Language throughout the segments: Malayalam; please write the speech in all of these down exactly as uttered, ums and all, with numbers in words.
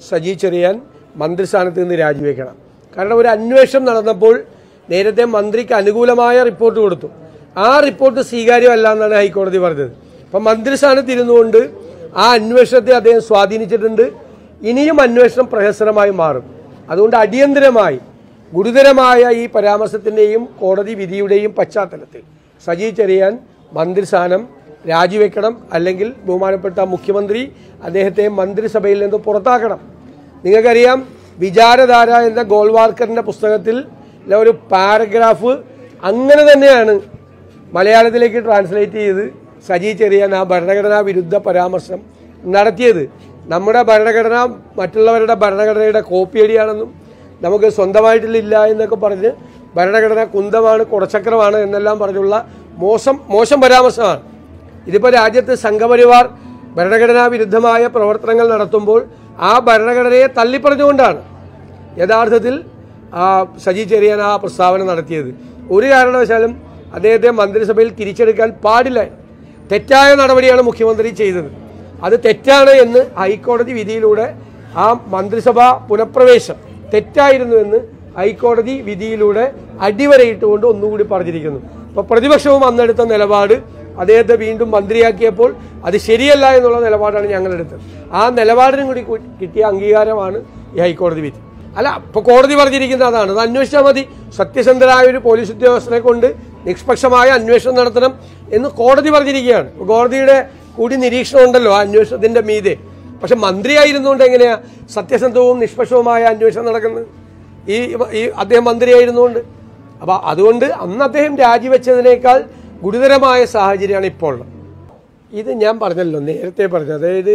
സജി ചെറിയാൻ മന്ത്രിസ്ഥാനത്ത് നിന്ന് രാജിവെക്കണം. കാരണം ഒരു അന്വേഷണം നടന്നപ്പോൾ നേരത്തെ മന്ത്രിക്ക് അനുകൂലമായ റിപ്പോർട്ട് കൊടുത്തു. ആ റിപ്പോർട്ട് സ്വീകാര്യമല്ല എന്നാണ് ഹൈക്കോടതി പറഞ്ഞത്. അപ്പം മന്ത്രിസ്ഥാനത്ത് ഇരുന്നുകൊണ്ട് ആ അന്വേഷണത്തെ അദ്ദേഹം സ്വാധീനിച്ചിട്ടുണ്ട്. ഇനിയും അന്വേഷണം പ്രഹസനമായി മാറും. അതുകൊണ്ട് അടിയന്തരമായി ഗുരുതരമായ ഈ പരാമർശത്തിൻ്റെയും കോടതി വിധിയുടെയും പശ്ചാത്തലത്തിൽ സജി ചെറിയാൻ മന്ത്രിസ്ഥാനം രാജിവെക്കണം. അല്ലെങ്കിൽ ബഹുമാനപ്പെട്ട മുഖ്യമന്ത്രി അദ്ദേഹത്തെ മന്ത്രിസഭയിൽ നിന്ന് പുറത്താക്കണം. നിങ്ങൾക്കറിയാം, വിചാരധാര എന്ന ഗോൾവാർക്കറിൻ്റെ പുസ്തകത്തിൽ ഒരു പാരഗ്രാഫ് അങ്ങനെ തന്നെയാണ് മലയാളത്തിലേക്ക് ട്രാൻസ്ലേറ്റ് ചെയ്ത് സജി ചെറിയാൻ ആ ഭരണഘടനാ വിരുദ്ധ പരാമർശം നടത്തിയത്. നമ്മുടെ ഭരണഘടന മറ്റുള്ളവരുടെ ഭരണഘടനയുടെ കോപ്പിയടിയാണെന്നും നമുക്ക് സ്വന്തമായിട്ടില്ല എന്നൊക്കെ പറഞ്ഞ് ഭരണഘടന കുന്തമാണ്, കുടച്ചക്രമാണ് എന്നെല്ലാം പറഞ്ഞുള്ള മോശം മോശം പരാമർശമാണ്. ഇതിപ്പോൾ രാജ്യത്ത് സംഘപരിവാർ ഭരണഘടനാ വിരുദ്ധമായ പ്രവർത്തനങ്ങൾ നടത്തുമ്പോൾ ആ ഭരണഘടനയെ തള്ളിപ്പറഞ്ഞുകൊണ്ടാണ് യഥാർത്ഥത്തിൽ സജി ചെറിയാൻ ആ പ്രസ്താവന നടത്തിയത്. ഒരു കാരണവശാലും അദ്ദേഹത്തെ മന്ത്രിസഭയിൽ തിരിച്ചെടുക്കാൻ പാടില്ല. തെറ്റായ നടപടിയാണ് മുഖ്യമന്ത്രി ചെയ്തത്. അത് തെറ്റാണ് എന്ന് ഹൈക്കോടതി വിധിയിലൂടെ ആ മന്ത്രിസഭാ പുനഃപ്രവേശം തെറ്റായിരുന്നു എന്ന് ഹൈക്കോടതി വിധിയിലൂടെ അടിവരയിട്ടുകൊണ്ട് ഒന്നുകൂടി പറഞ്ഞിരിക്കുന്നു. അപ്പോൾ പ്രതിപക്ഷവും അന്നെടുത്ത നിലപാട് അദ്ദേഹത്തെ വീണ്ടും മന്ത്രിയാക്കിയപ്പോൾ അത് ശരിയല്ല എന്നുള്ള നിലപാടാണ് ഞങ്ങളെടുത്തത്. ആ നിലപാടിനും കൂടി കിട്ടിയ അംഗീകാരമാണ് ഈ ഹൈക്കോടതി വിധി. അല്ല, ഇപ്പോൾ കോടതി പറഞ്ഞിരിക്കുന്നത് അതാണ്. അത് അന്വേഷിച്ചാൽ മതി. സത്യസന്ധരായ ഒരു പോലീസ് ഉദ്യോഗസ്ഥനെ കൊണ്ട് നിഷ്പക്ഷമായ അന്വേഷണം നടത്തണം എന്ന് കോടതി പറഞ്ഞിരിക്കുകയാണ്. കോടതിയുടെ കൂടി നിരീക്ഷണം ഉണ്ടല്ലോ ആ അന്വേഷണത്തിന്റെ മീതെ. പക്ഷെ മന്ത്രിയായിരുന്നുകൊണ്ട് എങ്ങനെയാ സത്യസന്ധവും നിഷ്പക്ഷവുമായ അന്വേഷണം നടക്കുന്നത്? ഈ ഈ അദ്ദേഹം മന്ത്രിയായിരുന്നുകൊണ്ട്. അപ്പൊ അതുകൊണ്ട് അന്ന് അദ്ദേഹം രാജിവെച്ചതിനേക്കാൾ ഗുരുതരമായ സാഹചര്യമാണ് ഇപ്പോൾ ഉള്ളത്. ഇത് ഞാൻ പറഞ്ഞല്ലോ, നേരത്തെ പറഞ്ഞു. അതായത്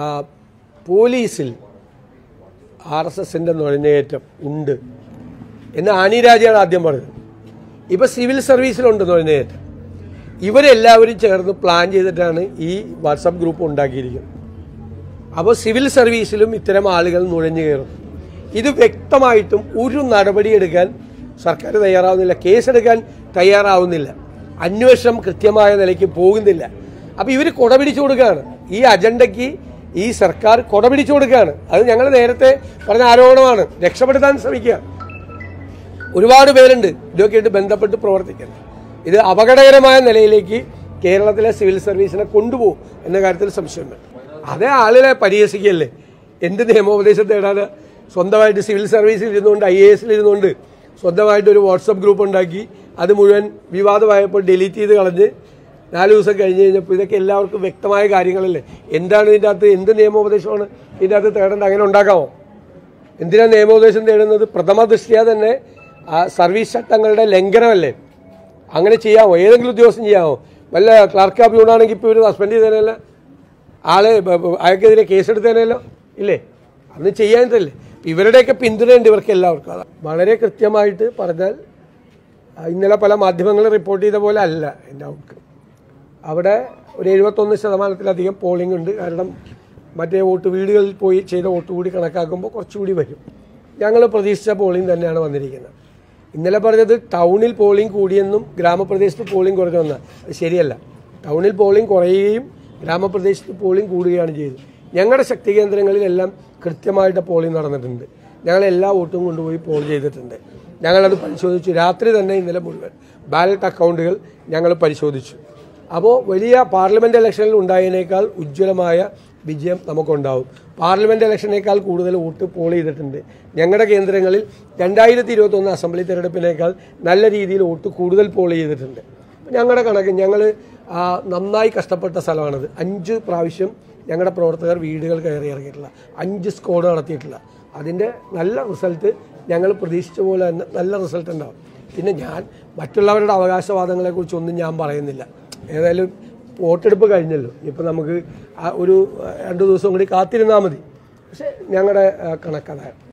പോലീസിൽ ആർ എസ് എസിന്റെ നുഴഞ്ഞേറ്റം ഉണ്ട് എന്ന് ആനി രാജയാണ് ആദ്യം പറഞ്ഞത്. ഇപ്പൊ സിവിൽ സർവീസിലുണ്ട് നുഴഞ്ഞേറ്റം. ഇവരെല്ലാവരും ചേർന്ന് പ്ലാൻ ചെയ്തിട്ടാണ് ഈ വാട്സപ്പ് ഗ്രൂപ്പ് ഉണ്ടാക്കിയിരിക്കുന്നത്. അപ്പോൾ സിവിൽ സർവീസിലും ഇത്തരം ആളുകൾ നുഴഞ്ഞു കയറും. ഇത് വ്യക്തമായിട്ടും ഒരു നടപടിയെടുക്കാൻ സർക്കാർ തയ്യാറാവുന്നില്ല, കേസെടുക്കാൻ തയ്യാറാവുന്നില്ല, അന്വേഷണം കൃത്യമായ നിലയ്ക്ക് പോകുന്നില്ല. അപ്പോൾ ഇവർ കൊട പിടിച്ചു കൊടുക്കുകയാണ്. ഈ അജണ്ടയ്ക്ക് ഈ സർക്കാർ കൊട പിടിച്ചു കൊടുക്കുകയാണ്. അത് ഞങ്ങൾ നേരത്തെ പറഞ്ഞ ആരോപണമാണ്. രക്ഷപ്പെടുത്താൻ ശ്രമിക്കുക. ഒരുപാട് പേരുണ്ട് ഇതൊക്കെയായിട്ട് ബന്ധപ്പെട്ട് പ്രവർത്തിക്കുന്നത്. ഇത് അപകടകരമായ നിലയിലേക്ക് കേരളത്തിലെ സിവിൽ സർവീസിനെ കൊണ്ടുപോകും എന്ന കാര്യത്തിൽ സംശയമുണ്ട്. അതേ ആളുകളെ പരിഹസിക്കല്ലേ. എന്ത് നിയമോപദേശം തേടാതെ സ്വന്തമായിട്ട് സിവിൽ സർവീസിൽ ഇരുന്നുകൊണ്ട് ഐ എ എസിൽ ഇരുന്നുകൊണ്ട് സ്വന്തമായിട്ട് ഒരു വാട്സപ്പ് ഗ്രൂപ്പ് ഉണ്ടാക്കി അത് മുഴുവൻ വിവാദമായപ്പോൾ ഡിലീറ്റ് ചെയ്ത് കളഞ്ഞ് നാല് ദിവസം കഴിഞ്ഞ് കഴിഞ്ഞപ്പോൾ ഇതൊക്കെ എല്ലാവർക്കും വ്യക്തമായ കാര്യങ്ങളല്ലേ. എന്താണ് ഇതിൻ്റെ അകത്ത്, എന്ത് നിയമോപദേശമാണ് ഇതിൻ്റെ അകത്ത് തേടേണ്ടത്? അങ്ങനെ ഉണ്ടാക്കാമോ? എന്തിനാണ് നിയമോപദേശം തേടുന്നത്? പ്രഥമ ദൃഷ്ട്യാ തന്നെ സർവീസ് ചട്ടങ്ങളുടെ ലംഘനമല്ലേ. അങ്ങനെ ചെയ്യാമോ? ഏതെങ്കിലും ഉദ്യോഗസ്ഥൻ ചെയ്യാമോ? വല്ല ക്ലർക്ക് ഓഫ് യൂണാണെങ്കിൽ ഇപ്പോൾ ഇവർ സസ്പെൻഡ് ചെയ്തേനല്ല, ആള് അയാൾക്കെതിരെ കേസെടുത്തേനല്ലോ, ഇല്ലേ? അന്ന് ചെയ്യാനിട്ടല്ലേ. ഇവരുടെയൊക്കെ പിന്തുണയുണ്ട് ഇവർക്ക് എല്ലാവർക്കും. അതാണ് വളരെ കൃത്യമായിട്ട് പറഞ്ഞാൽ ഇന്നലെ പല മാധ്യമങ്ങളും റിപ്പോർട്ട് ചെയ്ത പോലെ അല്ല എൻ്റെ ഔട്ട്കം. അവിടെ ഒരു എഴുപത്തൊന്ന് ശതമാനത്തിലധികം പോളിംഗ് ഉണ്ട്. കാരണം മറ്റേ വോട്ട് വീടുകളിൽ പോയി ചെയ്ത വോട്ട് കൂടി കണക്കാക്കുമ്പോൾ കുറച്ചുകൂടി വരും. ഞങ്ങൾ പ്രതീക്ഷിച്ച പോളിംഗ് തന്നെയാണ് വന്നിരിക്കുന്നത്. ഇന്നലെ പറഞ്ഞത് ടൗണിൽ പോളിംഗ് കൂടിയെന്നും ഗ്രാമപ്രദേശത്ത് പോളിംഗ് കുറഞ്ഞെന്നാണ്. അത് ശരിയല്ല. ടൗണിൽ പോളിംഗ് കുറയുകയും ഗ്രാമപ്രദേശത്ത് പോളിംഗ് കൂടുകയാണ് ചെയ്തത്. ഞങ്ങളുടെ ശക്തി കേന്ദ്രങ്ങളിലെല്ലാം കൃത്യമായിട്ട് പോളിംഗ് നടന്നിട്ടുണ്ട്. ഞങ്ങൾ എല്ലാ വോട്ടും കൊണ്ടുപോയി പോൾ ചെയ്തിട്ടുണ്ട്. ഞങ്ങളത് പരിശോധിച്ചു. രാത്രി തന്നെ ഇന്നലെ മുഴുവൻ ബാലറ്റ് അക്കൗണ്ടുകൾ ഞങ്ങൾ പരിശോധിച്ചു. അപ്പോൾ വലിയ പാർലമെൻറ്റ് ഇലക്ഷനിൽ ഉണ്ടായതിനേക്കാൾ ഉജ്ജ്വലമായ വിജയം നമുക്കുണ്ടാവും. പാർലമെൻറ്റ് ഇലക്ഷനേക്കാൾ കൂടുതൽ വോട്ട് പോൾ ചെയ്തിട്ടുണ്ട്. ഞങ്ങളുടെ കേന്ദ്രങ്ങളിൽ രണ്ടായിരത്തി ഇരുപത്തൊന്ന് അസംബ്ലി തെരഞ്ഞെടുപ്പിനേക്കാൾ നല്ല രീതിയിൽ വോട്ട് കൂടുതൽ പോൾ ചെയ്തിട്ടുണ്ട്. ഞങ്ങളുടെ കണക്ക് ഞങ്ങൾ നന്നായി കഷ്ടപ്പെട്ട സ്ഥലമാണത്. അഞ്ച് പ്രാവശ്യം ഞങ്ങളുടെ പ്രവർത്തകർ വീടുകൾ കയറി ഇറങ്ങിയിട്ടില്ല, അഞ്ച് സ്ക്വാഡ് നടത്തിയിട്ടില്ല. അതിൻ്റെ നല്ല റിസൾട്ട് ഞങ്ങൾ പ്രതീക്ഷിച്ച പോലെ തന്നെ നല്ല റിസൾട്ട് ഉണ്ടാവും. പിന്നെ ഞാൻ മറ്റുള്ളവരുടെ അവകാശവാദങ്ങളെക്കുറിച്ചൊന്നും ഞാൻ പറയുന്നില്ല. ഏതായാലും വോട്ടെടുപ്പ് കഴിഞ്ഞല്ലോ. ഇപ്പം നമുക്ക് ഒരു രണ്ട് ദിവസം കൂടി കാത്തിരുന്നാൽ മതി. പക്ഷേ ഞങ്ങളുടെ കണക്കതാണ്.